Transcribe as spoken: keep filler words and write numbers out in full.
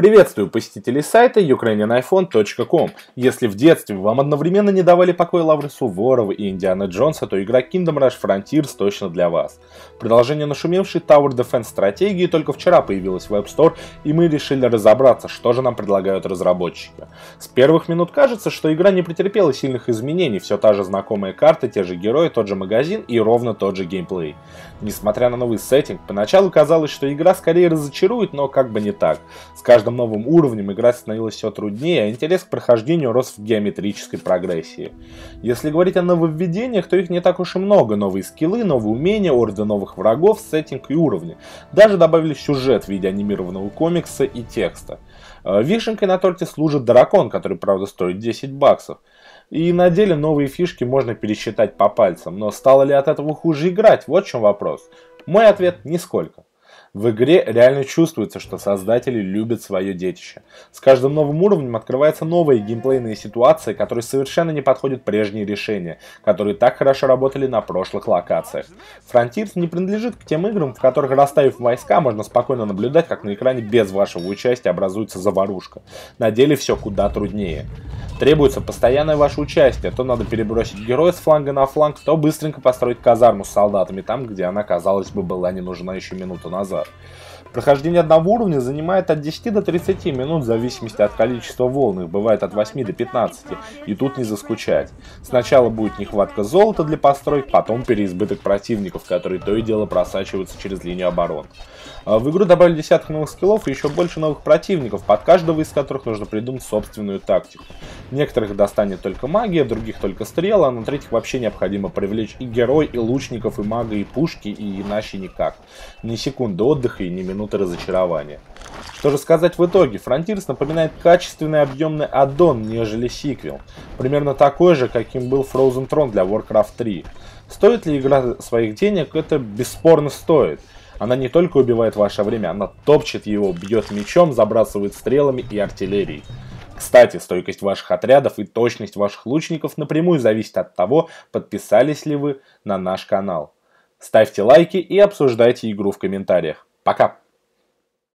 Приветствую посетителей сайта юкрэйниан айфон точка ком. Если в детстве вам одновременно не давали покоя Лавры Суворова и Индиана Джонса, то игра Kingdom Rush Frontiers точно для вас. Продолжение нашумевшей Tower Defense стратегии только вчера появилось в App Store, и мы решили разобраться, что же нам предлагают разработчики. С первых минут кажется, что игра не претерпела сильных изменений, все та же знакомая карта, те же герои, тот же магазин и ровно тот же геймплей. Несмотря на новый сеттинг, поначалу казалось, что игра скорее разочарует, но как бы не так. С каждым новым уровнем игра становилась все труднее, а интерес к прохождению рос в геометрической прогрессии. Если говорить о нововведениях, то их не так уж и много. Новые скиллы, новые умения, орды новых врагов, сеттинг и уровни. Даже добавили сюжет в виде анимированного комикса и текста. Вишенкой на торте служит дракон, который, правда, стоит десять баксов. И на деле новые фишки можно пересчитать по пальцам, но стало ли от этого хуже играть? Вот в чем вопрос. Мой ответ – нисколько. В игре реально чувствуется, что создатели любят свое детище. С каждым новым уровнем открываются новые геймплейные ситуации, которые совершенно не подходят прежние решения, которые так хорошо работали на прошлых локациях. Frontiers не принадлежит к тем играм, в которых, расставив войска, можно спокойно наблюдать, как на экране без вашего участия образуется заварушка. На деле все куда труднее. Требуется постоянное ваше участие, то надо перебросить героя с фланга на фланг, то быстренько построить казарму с солдатами там, где она, казалось бы, была не нужна еще минуту назад. Прохождение одного уровня занимает от десяти до тридцати минут в зависимости от количества волн, их бывает от восьми до пятнадцати, и тут не заскучать. Сначала будет нехватка золота для построек, потом переизбыток противников, которые то и дело просачиваются через линию обороны. В игру добавили десяток новых скиллов и еще больше новых противников, под каждого из которых нужно придумать собственную тактику. Некоторых достанет только магия, других только стрела, а на третьих вообще необходимо привлечь и герой, и лучников, и мага, и пушки, и иначе никак. Ни секунды отдыха и ни минуты разочарования. Что же сказать в итоге? Frontiers напоминает качественный объемный аддон, нежели сиквел. Примерно такой же, каким был Frozen Throne для Warcraft три. Стоит ли игра своих денег? Это бесспорно стоит. Она не только убивает ваше время, она топчет его, бьет мечом, забрасывает стрелами и артиллерией. Кстати, стойкость ваших отрядов и точность ваших лучников напрямую зависит от того, подписались ли вы на наш канал. Ставьте лайки и обсуждайте игру в комментариях. Пока!